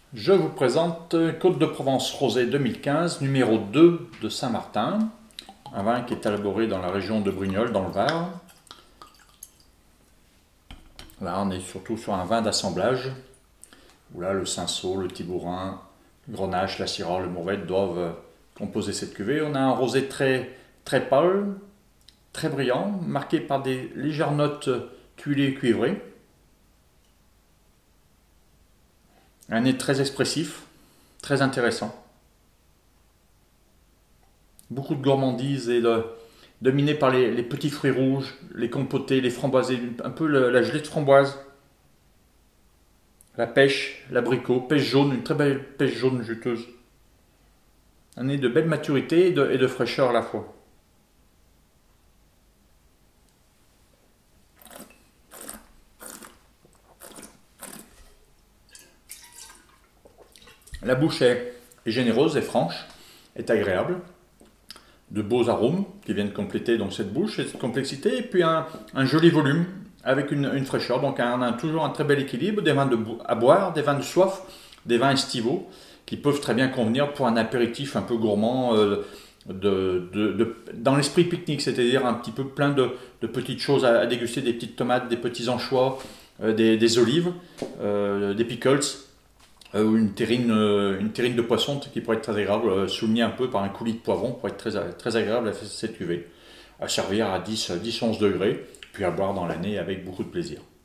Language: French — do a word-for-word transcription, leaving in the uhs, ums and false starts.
Je vous présente Côte de Provence Rosé deux mille quinze, numéro deux de Saint-Martin, un vin qui est élaboré dans la région de Brignoles, dans le Var. Là, on est surtout sur un vin d'assemblage, où là, le Cinsault, le Tibourin, le Grenache, la Syrah, le Mourvèdre doivent composer cette cuvée. On a un rosé très, très pâle, très brillant, marqué par des légères notes tuilées et cuivrées. Un nez très expressif, très intéressant. Beaucoup de gourmandise et de, dominé par les, les petits fruits rouges, les compotés, les framboisés, un peu le- la gelée de framboise, la pêche, l'abricot, pêche jaune, une très belle pêche jaune juteuse. Un nez de belle maturité et de, et de fraîcheur à la fois. La bouche est, est généreuse et franche, est agréable. De beaux arômes qui viennent compléter donc cette bouche et cette complexité, et puis un, un joli volume avec une, une fraîcheur. Donc un, un- toujours un très bel équilibre, des vins de, bo- à boire, des vins de soif, des vins estivaux qui peuvent très bien convenir pour un apéritif un peu gourmand euh, de, de- de- dans l'esprit pique-nique, c'est-à-dire un petit peu plein de, de petites choses à, à déguster, des petites tomates, des petits anchois, euh, des, des olives, euh, des pickles, euh, ou une terrine, euh, une terrine de poisson qui pourrait être très agréable, euh, soulignée un peu par un coulis de poivron, pourrait être très, très agréable à cette cuvée, à servir à dix, dix onze degrés, puis à boire dans l'année avec beaucoup de plaisir.